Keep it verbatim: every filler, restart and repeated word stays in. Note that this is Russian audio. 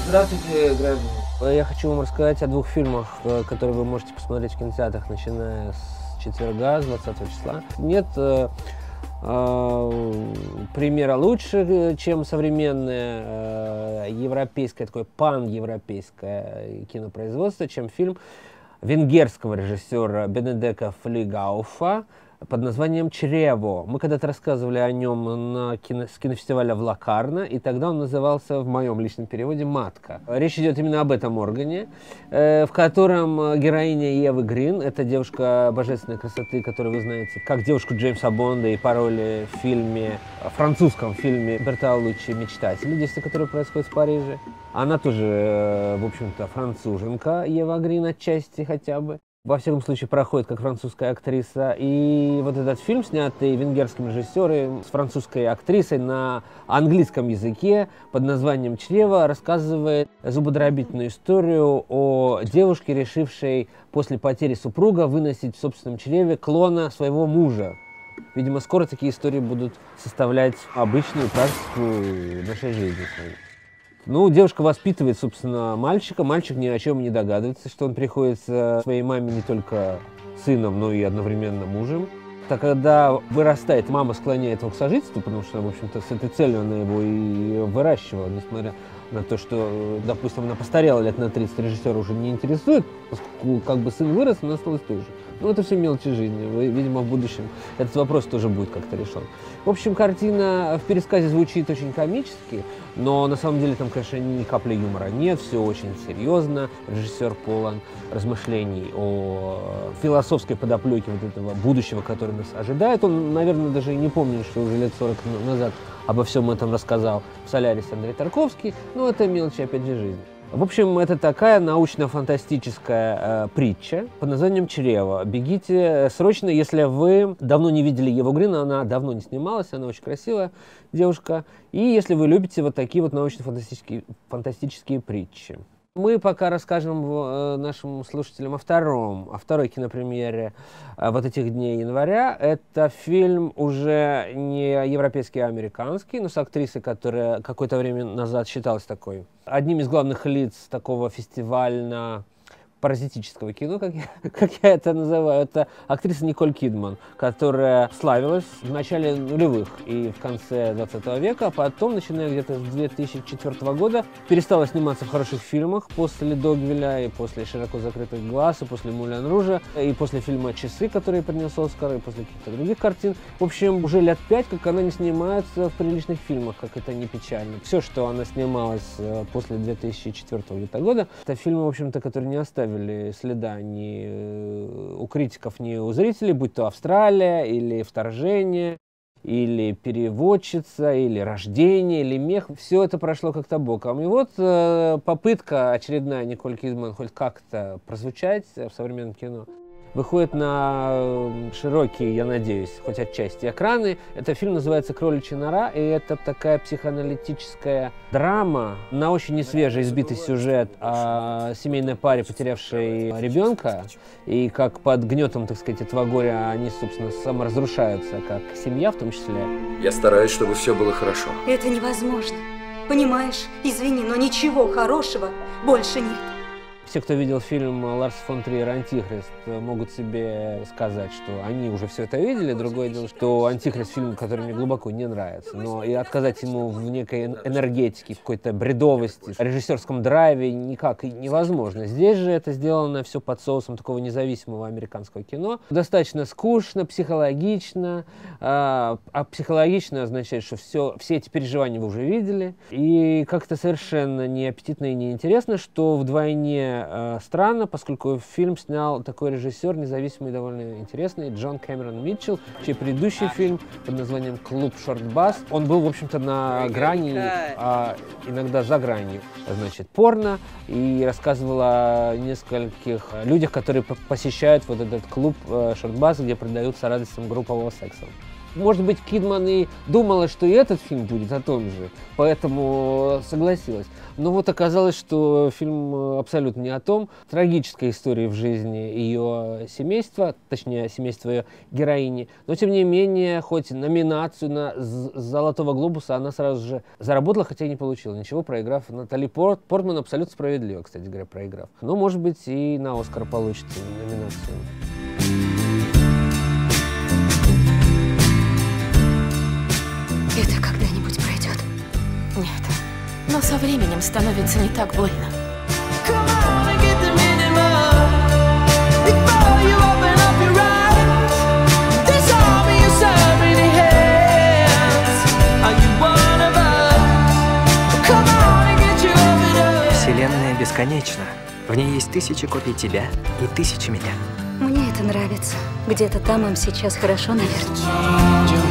Здравствуйте, граждане. Я хочу вам рассказать о двух фильмах, которые вы можете посмотреть в кинотеатрах, начиная с четверга, с двадцатого числа. Нет э, э, примера лучше, чем современное э, европейское, такое пан-европейское кинопроизводство, чем фильм венгерского режиссера Бенедека Флигауфа под названием «Чрево». Мы когда-то рассказывали о нем на кино, с кинофестиваля в Локарно, и тогда он назывался в моем личном переводе «Матка». Речь идет именно об этом органе, э, в котором героиня Евы Грин, это девушка божественной красоты, которую вы знаете, как девушку Джеймса Бонда и по роли в фильме, французском фильме Бертолуччи «Мечтатели», действие которое происходит в Париже. Она тоже, э, в общем-то, француженка, Ева Грин отчасти хотя бы. Во всяком случае, проходит как французская актриса. И вот этот фильм, снятый венгерским режиссером с французской актрисой на английском языке под названием «Чрево», рассказывает зубодробительную историю о девушке, решившей после потери супруга выносить в собственном чреве клона своего мужа. Видимо, скоро такие истории будут составлять обычную практику нашей жизни. Ну, девушка воспитывает, собственно, мальчика. Мальчик ни о чем не догадывается, что он приходится своей маме не только сыном, но и одновременно мужем. Так когда вырастает, мама склоняет его к сожительству, потому что, в общем-то, с этой целью она его и выращивала, несмотря на то, что, допустим, она постарела лет на тридцать, режиссера уже не интересует, поскольку как бы сын вырос, она осталась той же. Ну, это все мелочи жизни. Видимо, в будущем этот вопрос тоже будет как-то решен. В общем, картина в пересказе звучит очень комически, но на самом деле там, конечно, ни капли юмора нет, все очень серьезно. Режиссер полон размышлений о философской подоплеке вот этого будущего, которое нас ожидает. Он, наверное, даже и не помнит, что уже лет сорок назад обо всем этом рассказал в «Солярисе» Андрей Тарковский, но это мелочи, опять же, жизни. В общем, это такая научно-фантастическая э, притча под названием «Чрево». Бегите срочно, если вы давно не видели Еву Грин, она давно не снималась, она очень красивая девушка. И если вы любите вот такие вот научно-фантастические фантастические притчи. Мы пока расскажем э, нашим слушателям о втором, о второй кинопремьере э, вот этих дней января. Это фильм уже не европейский, а американский, но с актрисой, которая какое-то время назад считалась такой одним из главных лиц такого фестивального паразитического кино, как я, как я это называю. Это актриса Николь Кидман, которая славилась в начале нулевых и в конце двадцатого века, а потом, начиная где-то с две тысячи четвёртого года, перестала сниматься в хороших фильмах после «Догвилля», и после «Широко закрытых глаз», и после «Мулен Ружа», и после фильма «Часы», который принес Оскар, и после каких-то других картин. В общем, уже лет пять, как она не снимается в приличных фильмах, как это не печально. Все, что она снималась после две тысячи четвёртого года, это фильмы, в общем-то, которые не оставили следа ни у критиков, ни у зрителей, будь то «Австралия», или «Вторжение», или «Переводчица», или «Рождение», или «Мех». Все это прошло как-то боком. И вот э, попытка очередная Николь Кидман хоть как-то прозвучать в современном кино выходит на широкие, я надеюсь, хоть отчасти экраны. Этот фильм называется «Кроличья нора», и это такая психоаналитическая драма на очень несвежий, избитый сюжет о семейной паре, потерявшей ребенка, и как под гнетом, так сказать, этого горя они, собственно, саморазрушаются, как семья в том числе. Я стараюсь, чтобы все было хорошо. Это невозможно. Понимаешь, извини, но ничего хорошего больше нет. Все, кто видел фильм Ларса фон Триера «Антихрист», могут себе сказать, что они уже все это видели. Другое дело, что «Антихрист» — фильм, который мне глубоко не нравится. Но и отказать ему в некой энергетике, в какой-то бредовости, режиссерском драйве никак невозможно. Здесь же это сделано все под соусом такого независимого американского кино. Достаточно скучно, психологично. А, а психологично означает, что все, все эти переживания вы уже видели. И как-то совершенно неаппетитно и неинтересно, что вдвойне странно, поскольку фильм снял такой режиссер, независимый, довольно интересный, Джон Кэмерон Митчелл, чей предыдущий фильм под названием «Клуб Шортбас», он был, в общем-то, на грани, а иногда за гранью, значит, порно, и рассказывал о нескольких людях, которые посещают вот этот клуб Шортбас, где продаются радостям группового секса. Может быть, Кидман и думала, что и этот фильм будет о том же, поэтому согласилась. Но вот оказалось, что фильм абсолютно не о том. Трагическая история в жизни ее семейства, точнее, семейства ее героини. Но, тем не менее, хоть номинацию на «Золотого глобуса» она сразу же заработала, хотя и не получила ничего, проиграв. Натали Порт, Портман абсолютно справедливо, кстати говоря, проиграв. Но, может быть, и на «Оскар» получит номинацию. Это когда-нибудь пройдет? Нет, но со временем становится не так больно. Вселенная бесконечна. В ней есть тысячи копий тебя и тысячи меня. Мне это нравится. Где-то там им сейчас хорошо, наверное.